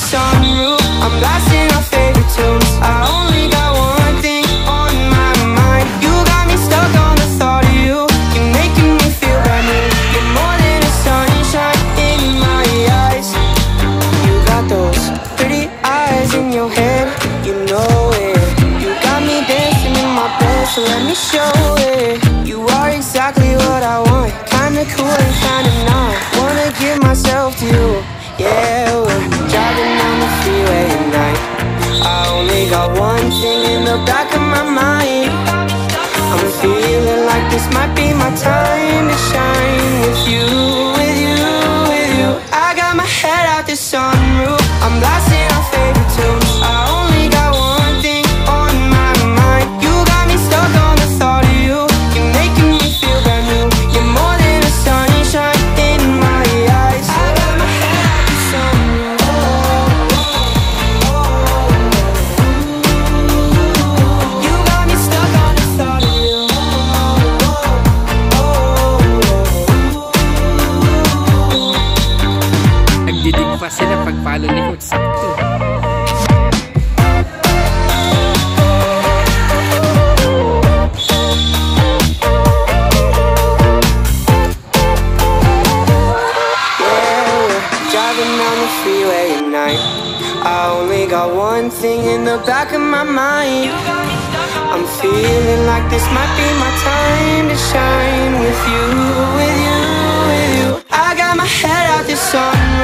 sunroof, I'm blasting our favorite tunes. I only got one thing on my mind. You got me stuck on the thought of you. You're making me feel brand new. You're more than a sunshine in my eyes. You got those pretty eyes in your head, you know it. You got me dancing in my bed, so let me show it. You are exactly what I want, kinda cool and kinda not. Wanna give myself to you, yeah. We're driving down the freeway at night. I only got one thing in the back of my mind. I'm feeling like this might be my time to shine. With you, with you, with you. I got my head out the sunroof, I'm blasting our favorite tunes. I only got one thing on my mind. You got me stuck on the thought of you. You're making me feel brand new. You're more than a sunshine in my eyes. I got my head out the sunroof. You got me stuck on the thought of you. Nagdidig pa sila pag follow ni Hood. Sakto. Driving down the freeway at night. I only got one thing in the back of my mind. I'm feeling like this might be my time to shine. With you, with you, with you. I got my head out the sunroof,